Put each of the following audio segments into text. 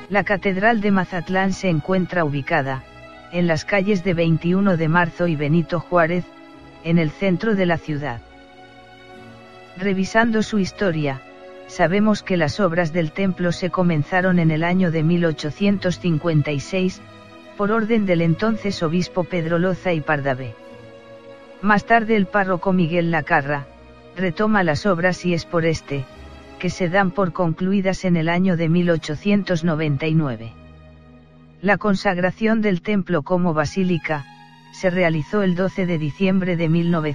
La Catedral de Mazatlán se encuentra ubicada, en las calles de 21 de Marzo y Benito Juárez, en el centro de la ciudad. Revisando su historia, sabemos que las obras del templo se comenzaron en el año de 1856, por orden del entonces obispo Pedro Loza y Pardavé. Más tarde el párroco Miguel Lacarra retoma las obras y es por este, que se dan por concluidas en el año de 1899. La consagración del templo como basílica se realizó el 12 de diciembre de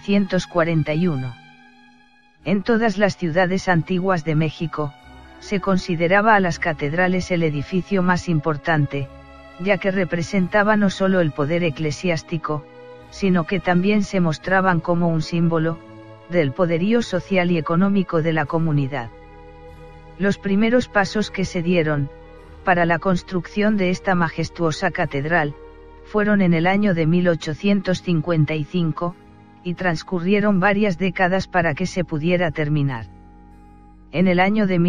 1941. En todas las ciudades antiguas de México, se consideraba a las catedrales el edificio más importante, ya que representaba no solo el poder eclesiástico, sino que también se mostraban como un símbolo del poderío social y económico de la comunidad. Los primeros pasos que se dieron para la construcción de esta majestuosa catedral fueron en el año de 1855, y transcurrieron varias décadas para que se pudiera terminar. En el año de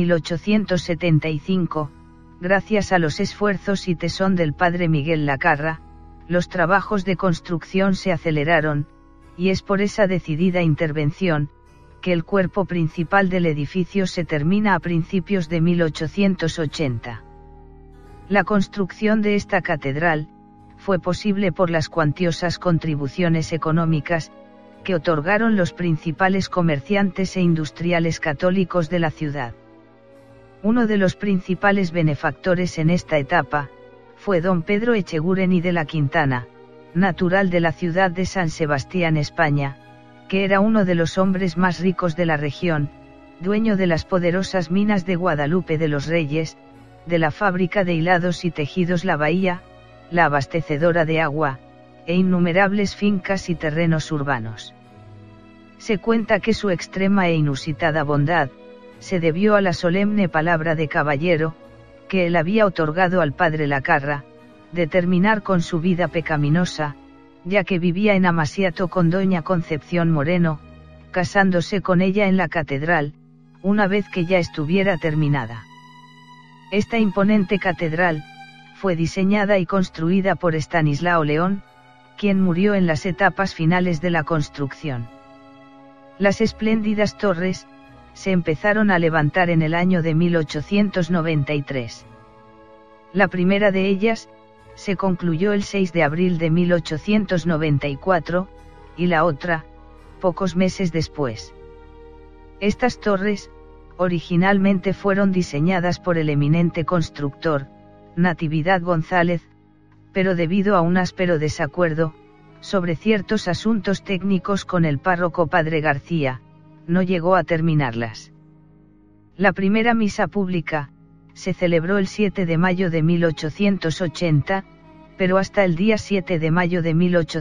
1875, gracias a los esfuerzos y tesón del padre Miguel Lacarra, los trabajos de construcción se aceleraron, y es por esa decidida intervención, que el cuerpo principal del edificio se termina a principios de 1880. La construcción de esta catedral fue posible por las cuantiosas contribuciones económicas que otorgaron los principales comerciantes e industriales católicos de la ciudad. Uno de los principales benefactores en esta etapa fue don Pedro Echeguren y de la Quintana, natural de la ciudad de San Sebastián, España, que era uno de los hombres más ricos de la región, dueño de las poderosas minas de Guadalupe de los Reyes, de la fábrica de hilados y tejidos La Bahía, la abastecedora de agua, e innumerables fincas y terrenos urbanos. Se cuenta que su extrema e inusitada bondad se debió a la solemne palabra de caballero que él había otorgado al padre Lacarra, de terminar con su vida pecaminosa, ya que vivía en Amasiato con doña Concepción Moreno, casándose con ella en la catedral, una vez que ya estuviera terminada. Esta imponente catedral fue diseñada y construida por Estanislao León, quien murió en las etapas finales de la construcción. Las espléndidas torres se empezaron a levantar en el año de 1893. La primera de ellas se concluyó el 6 de abril de 1894, y la otra, pocos meses después. Estas torres, originalmente fueron diseñadas por el eminente constructor, Natividad González, pero debido a un áspero desacuerdo sobre ciertos asuntos técnicos con el párroco padre García, no llegó a terminarlas. La primera misa pública se celebró el 7 de mayo de 1880, pero hasta el día 7 de mayo de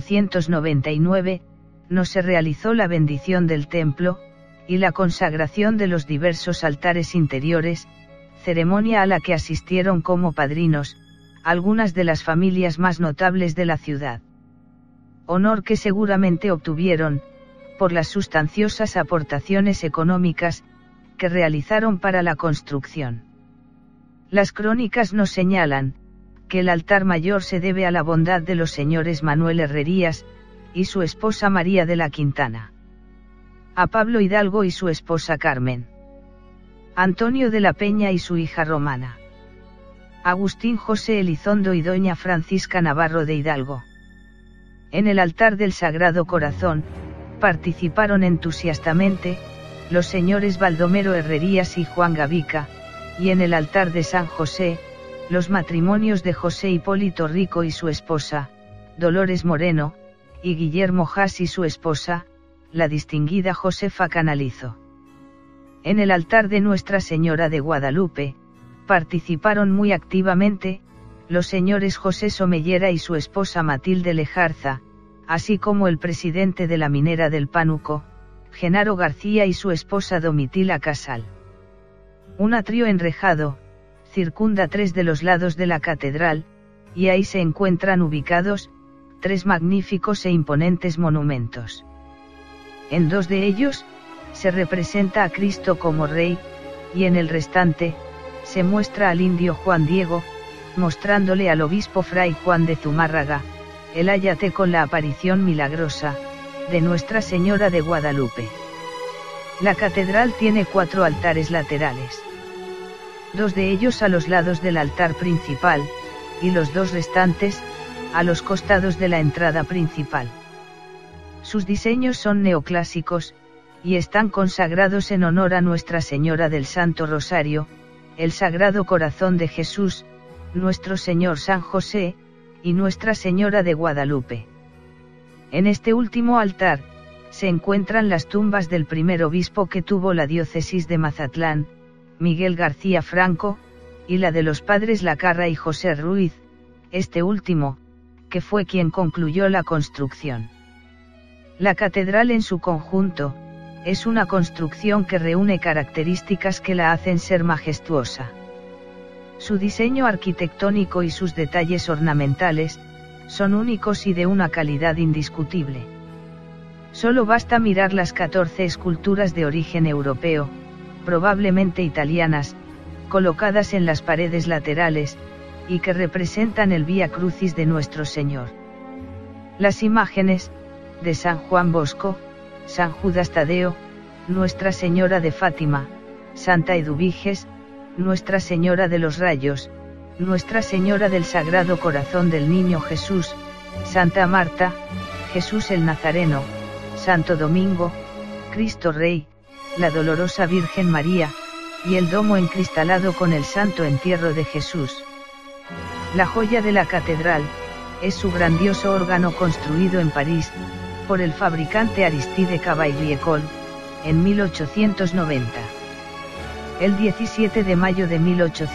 1899, no se realizó la bendición del templo, y la consagración de los diversos altares interiores, ceremonia a la que asistieron como padrinos algunas de las familias más notables de la ciudad. Honor que seguramente obtuvieron, por las sustanciosas aportaciones económicas que realizaron para la construcción. Las crónicas nos señalan que el altar mayor se debe a la bondad de los señores Manuel Herrerías y su esposa María de la Quintana, a Pablo Hidalgo y su esposa Carmen, Antonio de la Peña y su hija Romana, Agustín José Elizondo y doña Francisca Navarro de Hidalgo. En el altar del Sagrado Corazón participaron entusiastamente los señores Baldomero Herrerías y Juan Gavica, y en el altar de San José, los matrimonios de José Hipólito Rico y su esposa, Dolores Moreno, y Guillermo Haas y su esposa, la distinguida Josefa Canalizo. En el altar de Nuestra Señora de Guadalupe, participaron muy activamente los señores José Somellera y su esposa Matilde Lejarza, así como el presidente de la minera del Pánuco, Genaro García y su esposa Domitila Casal. Un atrio enrejado circunda 3 de los lados de la catedral, y ahí se encuentran ubicados 3 magníficos e imponentes monumentos. En 2 de ellos se representa a Cristo como Rey, y en el restante se muestra al indio Juan Diego, mostrándole al obispo Fray Juan de Zumárraga, el áyate con la aparición milagrosa, de Nuestra Señora de Guadalupe. La catedral tiene 4 altares laterales. 2 de ellos a los lados del altar principal, y los 2 restantes, a los costados de la entrada principal. Sus diseños son neoclásicos, y están consagrados en honor a Nuestra Señora del Santo Rosario, el Sagrado Corazón de Jesús, Nuestro Señor San José, y Nuestra Señora de Guadalupe. En este último altar, se encuentran las tumbas del primer obispo que tuvo la diócesis de Mazatlán, Miguel García Franco, y la de los padres Lacarra y José Ruiz, este último, que fue quien concluyó la construcción. La catedral en su conjunto, es una construcción que reúne características que la hacen ser majestuosa. Su diseño arquitectónico y sus detalles ornamentales, son únicos y de una calidad indiscutible. Solo basta mirar las 14 esculturas de origen europeo, probablemente italianas, colocadas en las paredes laterales, y que representan el Vía Crucis de Nuestro Señor. Las imágenes, de San Juan Bosco, San Judas Tadeo, Nuestra Señora de Fátima, Santa Eduviges, Nuestra Señora de los Rayos, Nuestra Señora del Sagrado Corazón del Niño Jesús, Santa Marta, Jesús el Nazareno, Santo Domingo, Cristo Rey, la Dolorosa Virgen María, y el domo encristalado con el Santo Entierro de Jesús. La joya de la catedral, es su grandioso órgano construido en París, por el fabricante Aristide Cavaillé-Coll, en 1890. El 17 de mayo de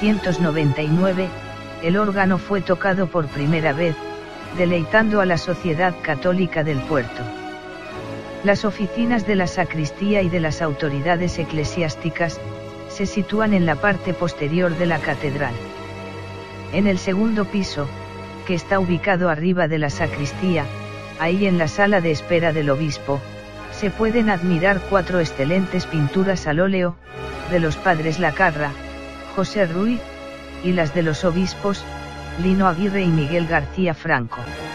1899, el órgano fue tocado por primera vez, deleitando a la sociedad católica del puerto. Las oficinas de la sacristía y de las autoridades eclesiásticas, se sitúan en la parte posterior de la catedral. En el segundo piso, que está ubicado arriba de la sacristía, ahí en la sala de espera del obispo, se pueden admirar 4 excelentes pinturas al óleo, de los padres Lacarra, José Ruiz, y las de los obispos, Lino Aguirre y Miguel García Franco.